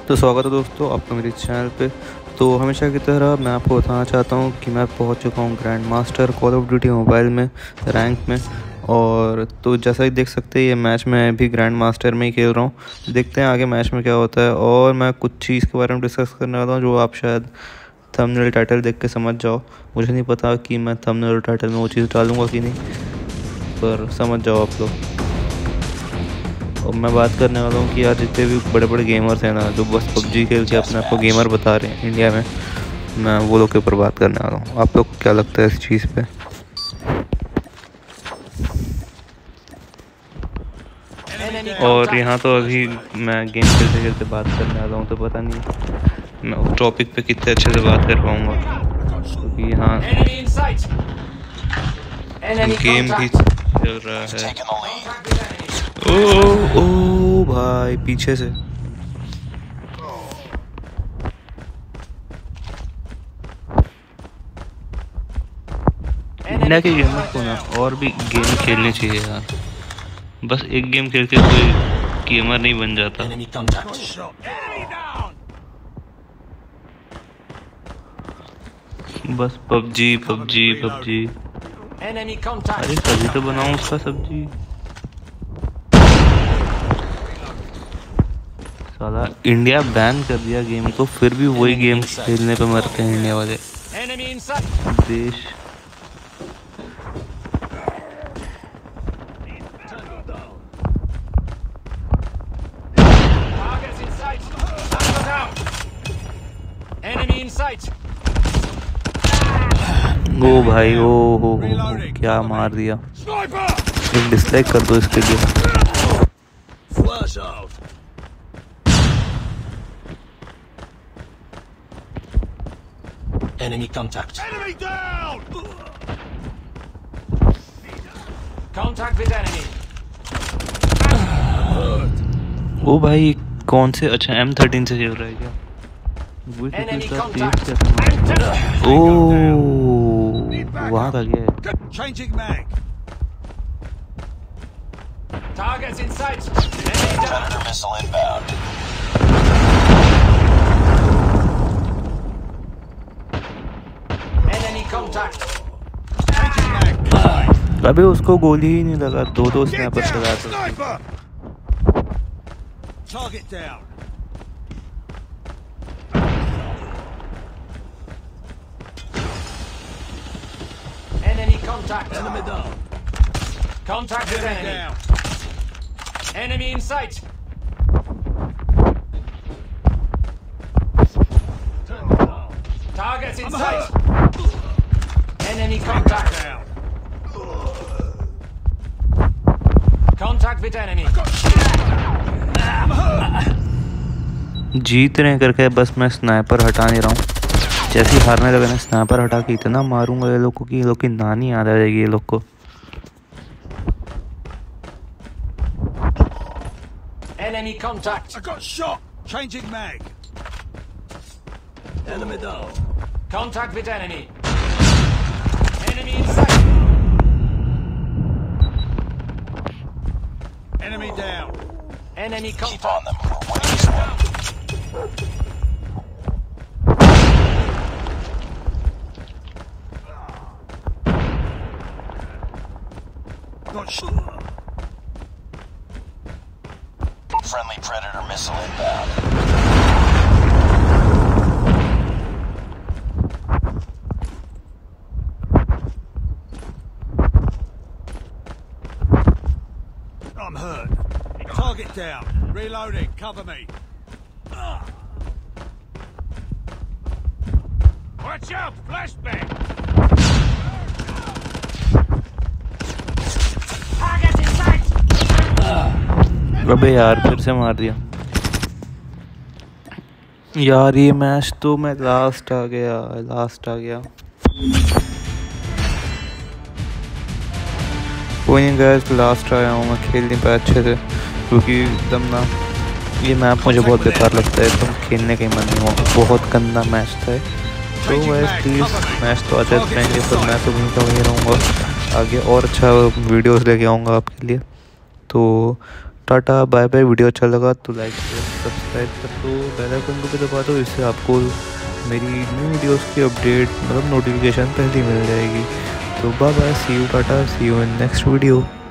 तो स्वागत है दोस्तों आपका मेरे चैनल पे। तो हमेशा की तरह मैं आपको बताना चाहता हूँ कि मैं पहुँच चुका हूँ grand master call of duty mobile में रैंक में। और तो जैसा ही देख सकते हैं ये मैच मैं भी ग्रैंड मास्टर में ही खेल रहा हूँ। देखते हैं आगे मैच में क्या होता है। और मैं कुछ चीज़ के बारे में डिस्कस करने वाला हूँ जो आप शायद थंबनेल टाइटल देख के समझ जाओ। मुझे नहीं पता कि मैं थंबनेल टाइटल में वो चीज़ डालूँगा कि नहीं, पर समझ जाओ आप लोग। और मैं बात करने वाला हूँ कि यार जितने भी बड़े बड़े गेमर्स हैं ना, जो बस पबजी खेल के अपने आप को गेमर बता रहे हैं इंडिया में, मैं वो लोग के ऊपर बात करने वाला हूँ। आप लोग को क्या लगता है इस चीज़ पे? और यहाँ तो अभी मैं गेम खेलते खेलते बात करने वाला हूँ, तो पता नहीं मैं उस टॉपिक पे कितने अच्छे से बात कर पाऊँगा, क्योंकि यहाँ गेम भी चल रहा है। ओ भाई पीछे से इंडिया के गेमर को ना और भी गेम खेलने चाहिए यार। बस एक गेम खेल के कोई गेमर नहीं बन जाता। बस पबजी पबजी पबजी। अरे सब्जी तो बनाऊं उसका सब्जी। साला इंडिया बैन कर दिया गेम को, फिर भी वही गेम खेलने पे मरते हैं इंडिया वाले देश। ओ भाई ओ क्या मार दिया। एक डिसलाइक कर दो इसके लिए। Enemy contact. Enemy down! Contact with enemy. ओ भाई कौन से? अच्छा M13 से खेल रहा है क्या? Enemy contact. ओ वहाँ था क्या? Changing mag. Targets in sight. Enemy down. Missile inbound. अबे उसको गोली ही नहीं लगा, दो स्नैपर चला था। Enemy contact. Enemy down. Contact with enemy. Enemy in sight. Targets in sight. Enemy contact. Contact with enemy. जीत रहे करके बस मैं स्नाइपर हटा नहीं रहा हूँ। जैसे ही हारने लगा ना, स्नाइपर हटा के इतना मारूंगा ये लोग को कि ये लोग की नानी याद आ जाएगी ये लोग को। Enemy contact. I got shot. Changing mag. Enemy down. Contact with enemy. Enemy in sight. Enemy down. Enemy contact. Keep on them. We're winning this one. Got shot. Friendly Predator missile inbound. I'm hurt. Target down. Reloading. Cover me. Watch out! Flashbang. Target in sight. अबे यार फिर से मार दिया यार। ये match तो मैं लास्ट आ गया। कोई नहीं गाइस, लास्ट आया हूँ मैं। खेल नहीं पाया अच्छे से क्योंकि एकदम ना ये मैप मुझे बहुत बेकार लगता है, एकदम खेलने का ही मन नहीं हुआ। बहुत गंदा मैच था। तो गाइस प्लीज़ मैच तो अच्छा रहेंगे, पर मैं तो वहीं का वहीं रहूँगा। आगे और अच्छा वीडियोस लेके आऊँगा आपके लिए। तो टाटा बाय बाय। वीडियो अच्छा लगा तो लाइक शेयर। सब्सक्राइब कर दो, बेल आइकन को भी दबा दो, इससे आपको मेरी न्यू वीडियोस की अपडेट मतलब नोटिफिकेशन पहले मिल जाएगी। तो bye bye, see you, tata, see you in next video.